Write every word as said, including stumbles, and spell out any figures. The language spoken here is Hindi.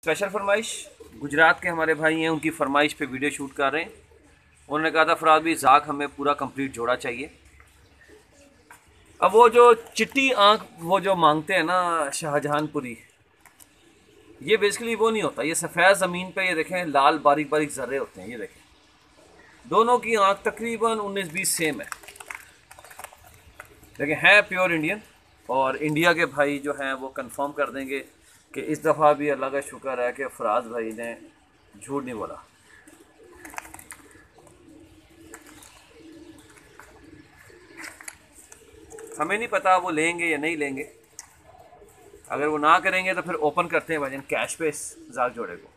स्पेशल फरमाइश गुजरात के हमारे भाई हैं, उनकी फरमाइश पे वीडियो शूट कर रहे हैं। उन्होंने कहा था फराज भी जाक हमें पूरा कंप्लीट जोड़ा चाहिए। अब वो जो चिट्टी आंख वो जो मांगते हैं ना शाहजहानपुरी, ये बेसिकली वो नहीं होता। ये सफ़ेद ज़मीन पे ये देखें लाल बारीक बारीक ज़र्रे होते हैं। ये देखें दोनों की आंख तकरीबन उन्नीस बीस सेम है, लेकिन है प्योर इंडियन। और इंडिया के भाई जो हैं वो कंफर्म कर देंगे कि इस दफ़ा भी अल्लाह का शुक्र है कि फराज भाई ने झूठ नहीं बोला। हमें नहीं पता वो लेंगे या नहीं लेंगे। अगर वो ना करेंगे तो फिर ओपन करते हैं भाईजान कैश पे इस जाग जोड़े को।